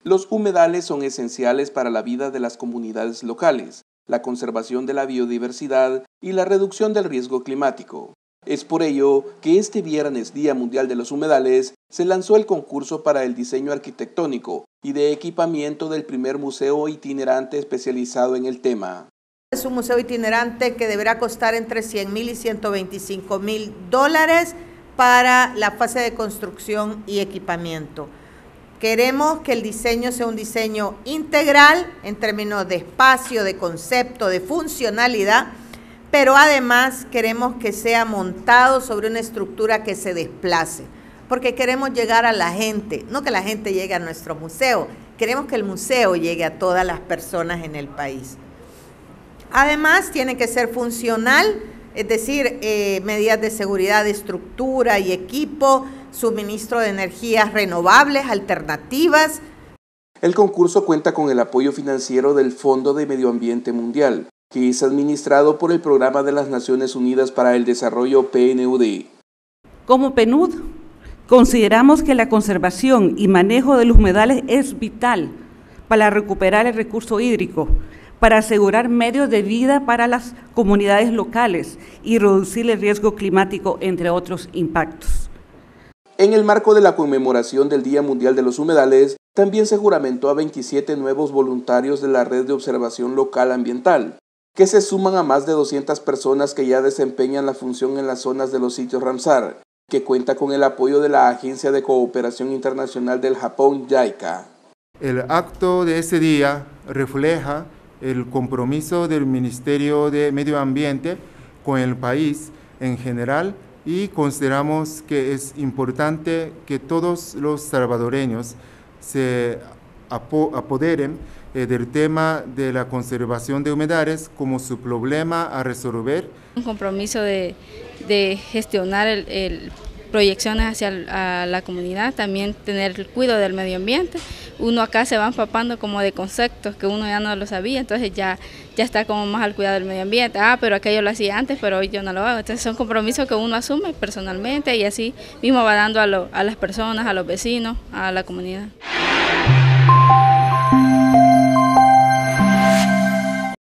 Los humedales son esenciales para la vida de las comunidades locales, la conservación de la biodiversidad y la reducción del riesgo climático. Es por ello que este viernes, Día Mundial de los Humedales, se lanzó el concurso para el diseño arquitectónico y de equipamiento del primer museo itinerante especializado en el tema. Es un museo itinerante que deberá costar entre $100,000 y $125,000 para la fase de construcción y equipamiento. Queremos que el diseño sea un diseño integral en términos de espacio, de concepto, de funcionalidad, pero además queremos que sea montado sobre una estructura que se desplace, porque queremos llegar a la gente, no que la gente llegue a nuestro museo, queremos que el museo llegue a todas las personas en el país. Además, tiene que ser funcional, es decir, medidas de seguridad, de estructura y equipo, suministro de energías renovables, alternativas. El concurso cuenta con el apoyo financiero del Fondo de Medio Ambiente Mundial, que es administrado por el Programa de las Naciones Unidas para el Desarrollo PNUD. Como PNUD, consideramos que la conservación y manejo de los humedales es vital para recuperar el recurso hídrico, para asegurar medios de vida para las comunidades locales y reducir el riesgo climático, entre otros impactos. En el marco de la conmemoración del Día Mundial de los Humedales, también se juramentó a 27 nuevos voluntarios de la Red de Observación Local Ambiental, que se suman a más de 200 personas que ya desempeñan la función en las zonas de los sitios Ramsar, que cuenta con el apoyo de la Agencia de Cooperación Internacional del Japón, JICA. El acto de ese día refleja el compromiso del Ministerio de Medio Ambiente con el país en general y consideramos que es importante que todos los salvadoreños se apoderen del tema de la conservación de humedales como su problema a resolver. Un compromiso de gestionar proyecciones hacia la comunidad, también tener el cuidado del medio ambiente. Uno acá se va empapando como de conceptos que uno ya no lo sabía, entonces ya está como más al cuidado del medio ambiente. Pero aquello lo hacía antes, pero hoy yo no lo hago. Entonces son compromisos que uno asume personalmente y así mismo va dando a las personas, a los vecinos, a la comunidad.